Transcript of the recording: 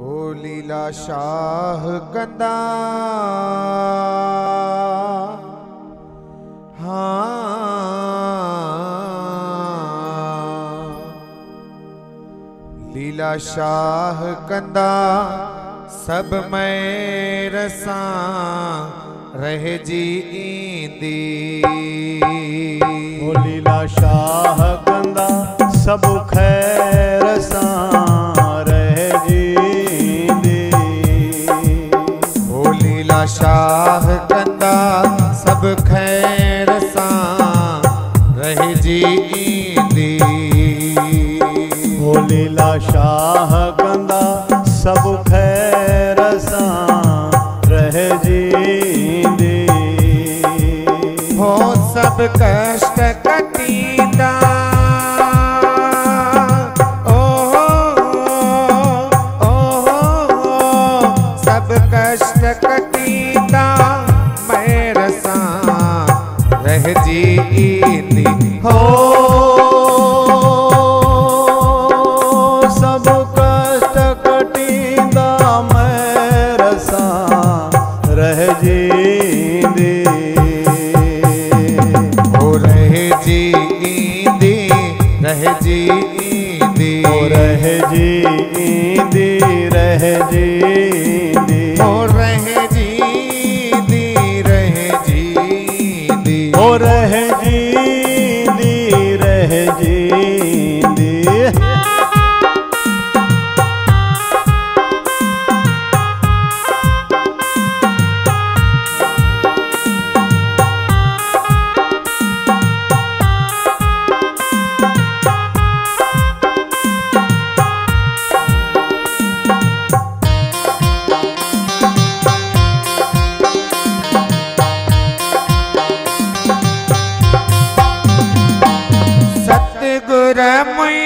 ओ लीला शाह कंदा लीला शाह कंदा सब मैं रसा रह जी ईंदी। ओ लीला शाह कंदा सब खैर सा रह जींदी। ओ लीला शाह कंदा सब खैर सा रह जी ईंदी। ओ लीला शाह कंदा सब खैर सा रह जींदी। हो सब कष्ट कटींदा सब कष्ट कटींदा मैं रसा रह जींदी। हो सब कष्ट कटींदा मैं रसा रह जींदी। हो रह जींदी रह जींदी। ओ रह जींदी रह जींदी। हो रह जींदी रह जींदी। ओ रह जींदी रह जींदी। सतगुर मुई